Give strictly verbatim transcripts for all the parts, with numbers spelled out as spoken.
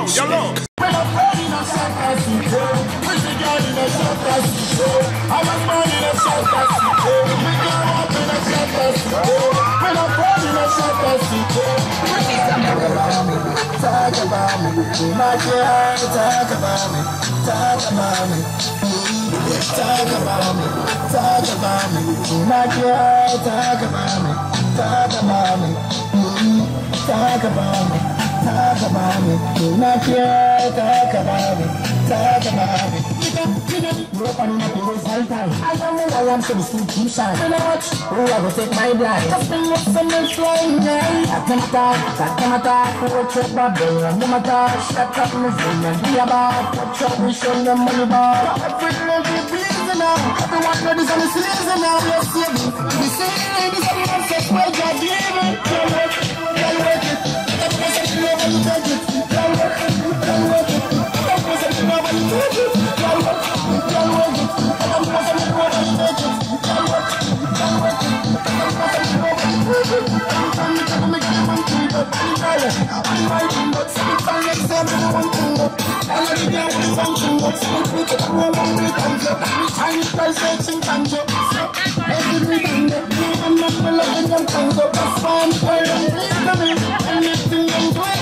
Yellow. When I'm born in a Santa City, with the girl in a Santa City, I was born in a Santa City, we grew up in a Santa City. When I'm born in a Santa City, talk about me, talk about me, my girl, talk about me, talk about me, talk about me, talk about me, my girl, talk about me, talk about me, talk about me. Talk about me, not here, talk about me, talk about me. Grew up on the hills all time. I don't know why I'm so institution. You know what? Who I will take my blind? Just been with some men flying high. I can attack, I can attack. Watch out, Babel, and them attack. Shut up, my friend, and be about. Watch out, we show them money bar. Everything will be pleasing now. Everyone know this on the season now. Yes, see me. The same ladies are the ones that spread your demon. Can't work it, can't work it. Nobody touch it, can't work it, can't work it. I'm supposed to nobody touch it, can't work it, can't work it. I'm supposed to nobody touch it, can't work it, can't work it. I'm supposed to nobody touch it. I'm trying to make them one thing, but I'm tired. I'm writing, but sometimes next time I want to go. I let it down with something, but something to go on with them. I'm trying to try searching kanjo. Every time I'm not loving them kanjo. That's why I'm trying to leave them in. Anything I'm doing.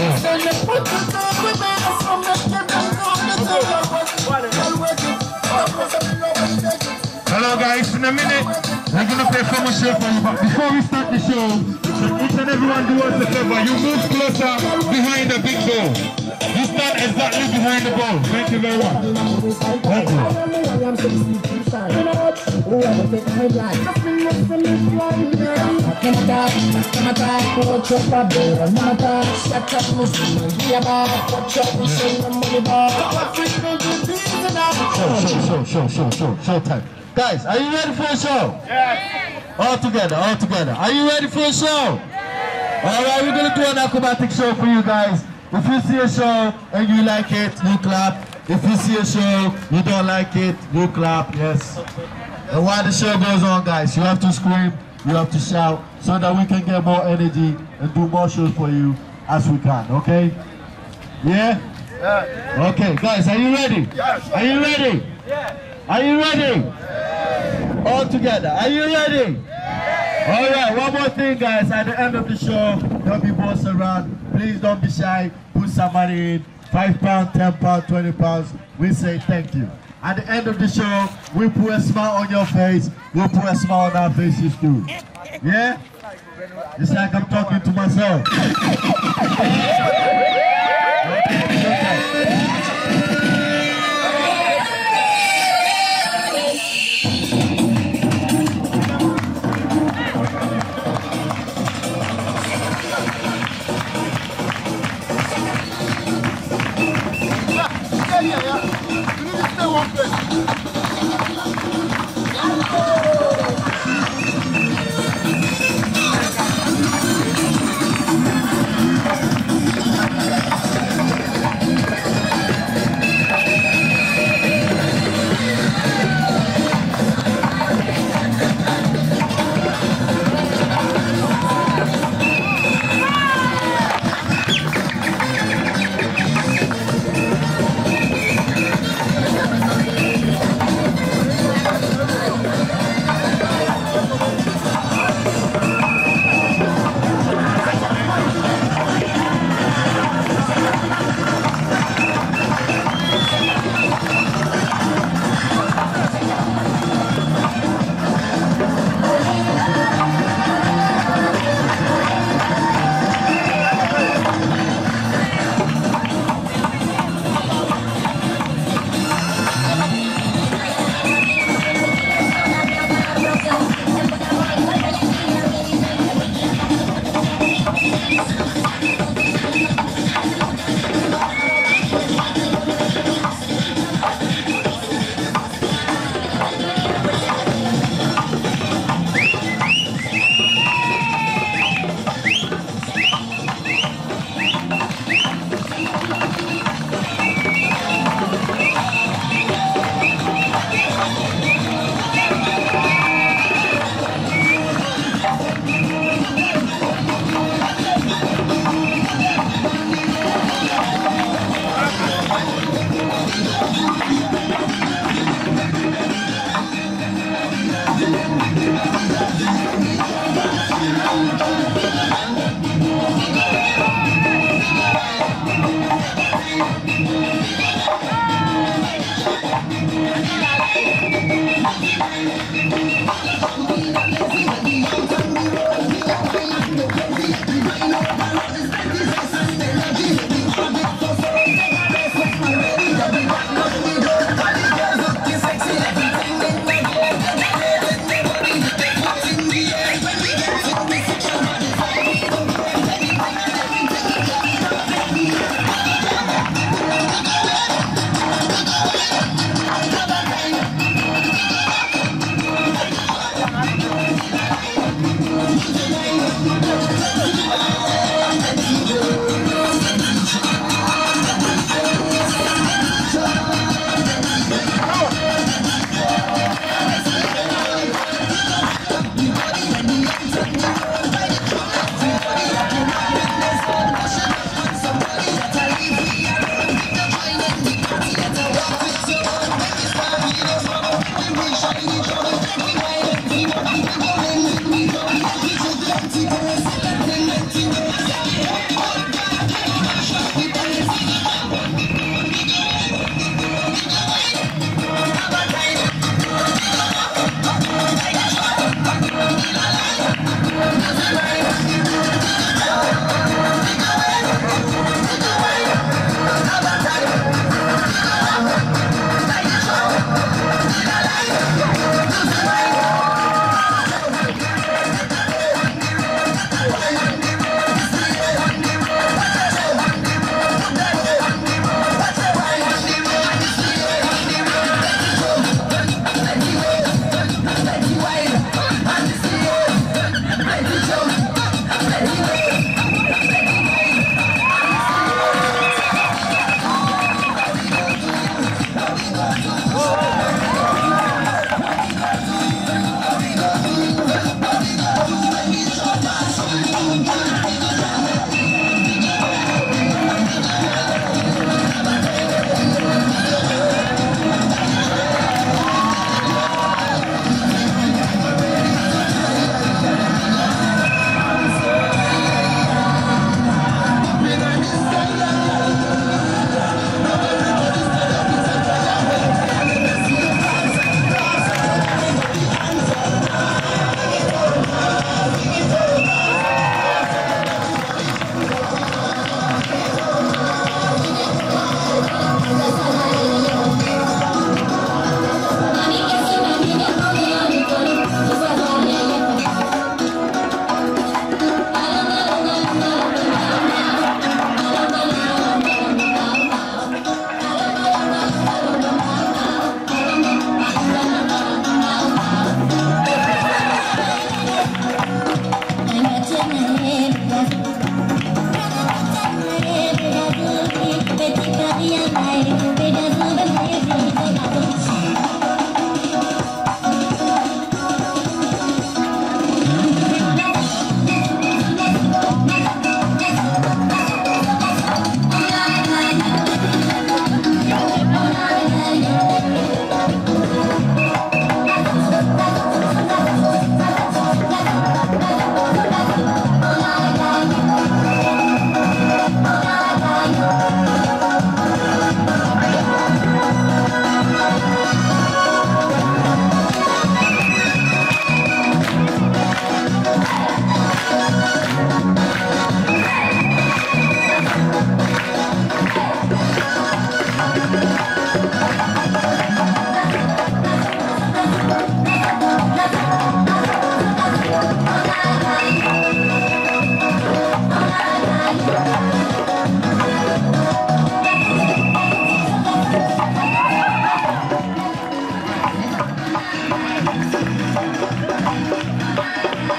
Hello guys, in a minute we're gonna play commercial for you, but before we start the show, each and everyone do us a favor. You move closer behind the big goal. You stand exactly behind the goal. Thank you very much. Thank you. Show, show, show, show, show, show time. Guys, are you ready for a show? Yes. All together, all together. Are you ready for a show? Yes. All right, we're gonna do an acrobatic show for you guys. If you see a show and you like it, you clap. If you see a show, you don't like it, you clap. Yes. And while the show goes on, guys, you have to scream, you have to shout, so that we can get more energy and do more shows for you as we can. Okay? Yeah. Yeah. Okay, guys, are you ready? Yes. Are you ready? Yeah. Are you ready? Yeah. All together, are you ready? Yeah. All right, one more thing, guys. At the end of the show, don't be boss around. Please don't be shy. Put some money in. Five pounds, ten pounds, twenty pounds. We say thank you. At the end of the show, we put a smile on your face. We put a smile on our faces too. Yeah? It's like I'm talking to myself.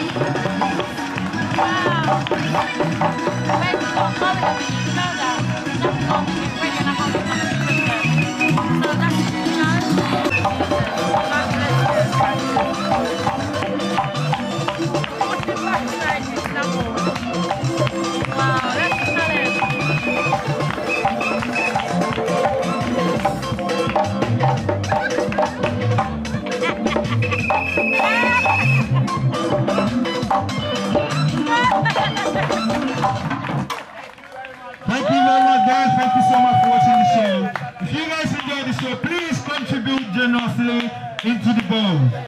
Thank you very much, guys. Thank you so much for watching the show. If you guys enjoyed the show, please contribute generously into the bowl.